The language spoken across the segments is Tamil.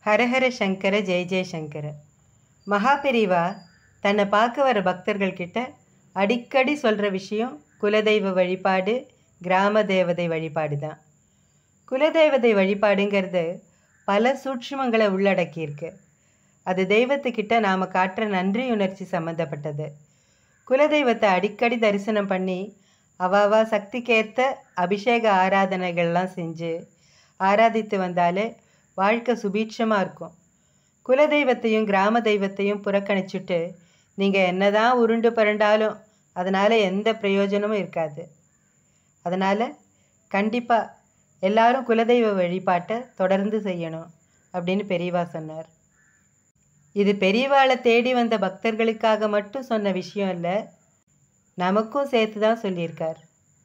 ஹரஹர சங்கர ஜெய ஜெயசங்கர. மகாபெரிவா தன்னை பார்க்க வர பக்தர்கள் கிட்ட அடிக்கடி சொல்கிற விஷயம் குலதெய்வ வழிபாடு, கிராம தேவதை வழிபாடு தான். குலதெய்வதை வழிபாடுங்கிறது பல சூட்சுமங்களை உள்ளடக்கியிருக்கு. அது தெய்வத்துக்கிட்ட நாம் காட்டுற நன்றி உணர்ச்சி சம்மந்தப்பட்டது. குலதெய்வத்தை அடிக்கடி தரிசனம் பண்ணி அவாவா சக்திக்கேற்ற அபிஷேக ஆராதனைகள்லாம் செஞ்சு ஆராதித்து வந்தாலே வாழ்க்கை சுபீட்சமாக இருக்கும். குலதெய்வத்தையும் கிராம தெய்வத்தையும் புறக்கணிச்சுட்டு நீங்கள் என்ன தான் உருண்டு பரண்டாலும் அதனால் எந்த பிரயோஜனமும் இருக்காது. அதனால் கண்டிப்பாக எல்லாரும் குலதெய்வ வழிபாட்டை தொடர்ந்து செய்யணும் அப்படின்னு பெரியவா சொன்னார். இது பெரியவாளை தேடி வந்த பக்தர்களுக்காக மட்டும் சொன்ன விஷயம் இல்லை, நமக்கும் சேர்த்து தான் சொல்லியிருக்கார்.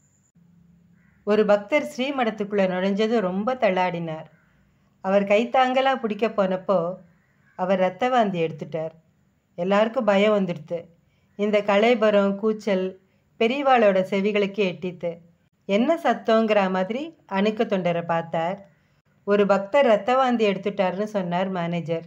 ஒரு பக்தர் ஸ்ரீமடத்துக்குள்ளே நுழைஞ்சது ரொம்ப தள்ளாடினார். அவர் கைத்தாங்கலாக பிடிக்க போனப்போ அவர் இரத்த வாந்தி எடுத்துட்டார். எல்லாருக்கும் பயம் வந்துடுத்து. இந்த களைபரம் கூச்சல் பெரியவாளோட செவிகளுக்கு எட்டித்து. என்ன சத்தங்கிற மாதிரி அணுக்க தொண்டரை பார்த்தார். ஒரு பக்தர் இரத்த வாந்தி எடுத்துட்டார்னு சொன்னார் மேனேஜர்.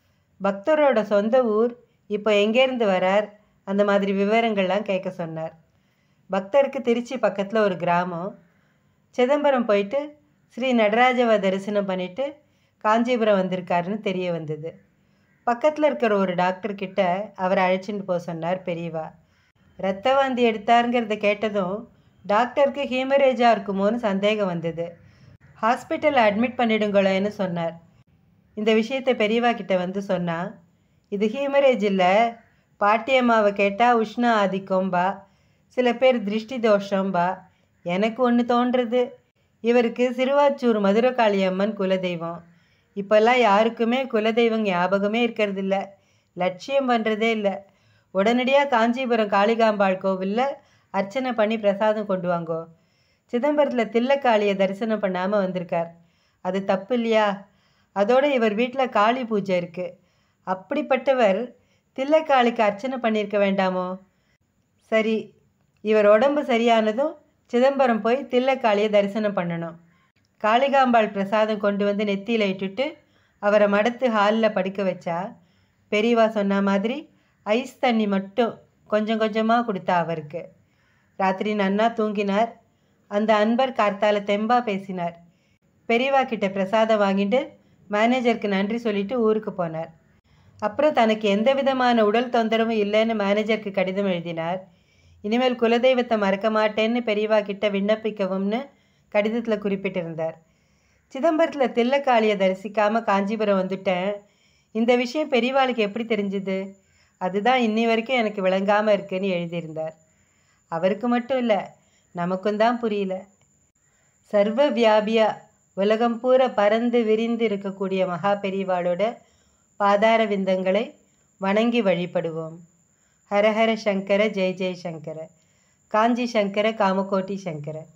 பக்தரோட சொந்த ஊர், இப்போ எங்கேருந்து வரார், அந்த மாதிரி விவரங்கள்லாம் கேட்க சொன்னார். பக்தருக்கு திருச்சி பக்கத்தில் ஒரு கிராமம். சிதம்பரம் போயிட்டு ஸ்ரீ நடராஜவை தரிசனம் பண்ணிவிட்டு காஞ்சிபுரம் வந்திருக்காருன்னு தெரிய வந்தது. பக்கத்தில் இருக்கிற ஒரு டாக்டர்கிட்ட அவரை அழைச்சிட்டு போக சொன்னார் பெரியவா. இரத்த வாந்தி எடுத்தாருங்கிறத கேட்டதும் டாக்டருக்கு ஹீமரேஜாக இருக்குமோன்னு சந்தேகம் வந்தது. ஹாஸ்பிட்டலில் அட்மிட் பண்ணிடுங்களேன்னு சொன்னார். இந்த விஷயத்தை பெரியவா கிட்ட வந்து சொன்னால், இது ஹீமரேஜ் இல்லை, பாட்டியம்மாவை கேட்டால் உஷ்ண ஆதிக்கம்பா, சில பேர் திருஷ்டி தோஷம்பா. எனக்கு ஒன்று தோன்றுறது, இவருக்கு சிறுவாச்சூர் மதுரகாளியம்மன் குலதெய்வம். இப்போல்லாம் யாருக்குமே குலதெய்வம் ஞாபகமே இருக்கிறதில்ல, லட்சியம் பண்ணுறதே இல்லை. உடனடியாக காஞ்சிபுரம் காளிகாம்பாள் கோவிலில் அர்ச்சனை பண்ணி பிரசாதம் கொண்டு வாங்கோ. சிதம்பரத்தில் தில்லைக்காளியை தரிசனம் பண்ணாமல் வந்திருக்கார், அது தப்பு இல்லையா? அதோடு இவர் வீட்டில் காளி பூஜை இருக்குது. அப்படிப்பட்டவர் தில்லைக்காளிக்கு அர்ச்சனை பண்ணியிருக்க வேண்டாமோ? சரி, இவர் உடம்பு சரியானதும் சிதம்பரம் போய் தில்லைக்காளியை தரிசனம் பண்ணணும். காளிகாம்பாள் பிரசாதம் கொண்டு வந்து நெத்தியில் இட்டுட்டு அவரை மடத்து ஹாலில் படுக்க வச்சா, பெரியவா சொன்ன மாதிரி ஐஸ் தண்ணி மட்டும் கொஞ்சம் கொஞ்சமாக கொடுத்தா அவருக்கு. ராத்திரி நன்னா தூங்கினார். அந்த அன்பர் கார்த்தால தெம்பா பேசினார். பெரியவா கிட்ட பிரசாதம் வாங்கிட்டு மேனேஜருக்கு நன்றி சொல்லிட்டு ஊருக்கு போனார். அப்புறம் தனக்கு எந்த விதமான உடல் தொந்தரவும் இல்லைன்னு மேனேஜருக்கு கடிதம் எழுதினார். இனிமேல் குலதெய்வத்தை மறக்க மாட்டேன்னு பெரியவா கிட்ட விண்ணப்பிக்கவும்னு கடிதத்தில் குறிப்பிட்டிருந்தார். சிதம்பரத்தில் தில்லைக்காளியை தரிசிக்காமல் காஞ்சிபுரம் வந்துட்டேன். இந்த விஷயம் பெரியவாளுக்கு எப்படி தெரிஞ்சுது? அதுதான் இன்னி வரைக்கும் எனக்கு விளங்காமல் இருக்குன்னு எழுதியிருந்தார். அவருக்கு மட்டும் இல்லை, நமக்கும் தான் புரியல. சர்வ வியாபியா உலகம் பூரா பறந்து விரிந்து இருக்கக்கூடிய மகா பெரியவாளோட பாதார விந்தங்களை வணங்கி வழிபடுவோம். ஹரஹர சங்கர ஜெய ஜெய சங்கர. காஞ்சி சங்கர காமகோட்டி சங்கர.